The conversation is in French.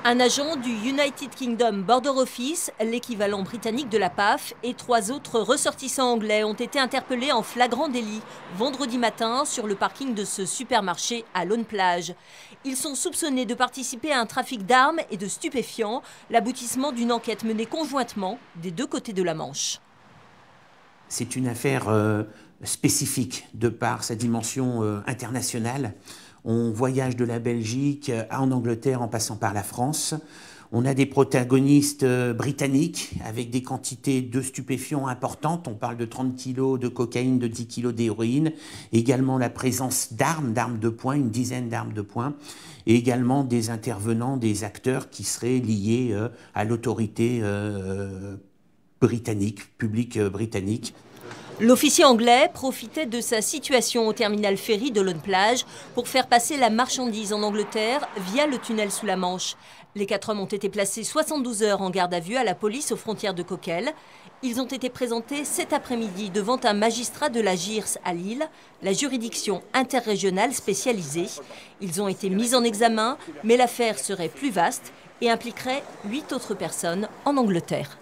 Un agent du United Kingdom Border Office, l'équivalent britannique de la PAF, et 3 autres ressortissants anglais ont été interpellés en flagrant délit vendredi matin sur le parking de ce supermarché à Laune-Plage. Ils sont soupçonnés de participer à un trafic d'armes et de stupéfiants, l'aboutissement d'une enquête menée conjointement des deux côtés de la Manche. C'est une affaire spécifique de par sa dimension internationale. On voyage de la Belgique en Angleterre en passant par la France. On a des protagonistes britanniques avec des quantités de stupéfiants importantes. On parle de 30 kg de cocaïne, de 10 kg d'héroïne. Également la présence d'armes de poing, une dizaine d'armes de poing. Et également des intervenants, des acteurs qui seraient liés à l'autorité britannique, publique britannique. L'officier anglais profitait de sa situation au terminal ferry de Laune-Plage pour faire passer la marchandise en Angleterre via le tunnel sous la Manche. Les 4 hommes ont été placés 72 heures en garde à vue à la police aux frontières de Coquelles. Ils ont été présentés cet après-midi devant un magistrat de la JIRS à Lille, la juridiction interrégionale spécialisée. Ils ont été mis en examen, mais l'affaire serait plus vaste et impliquerait 8 autres personnes en Angleterre.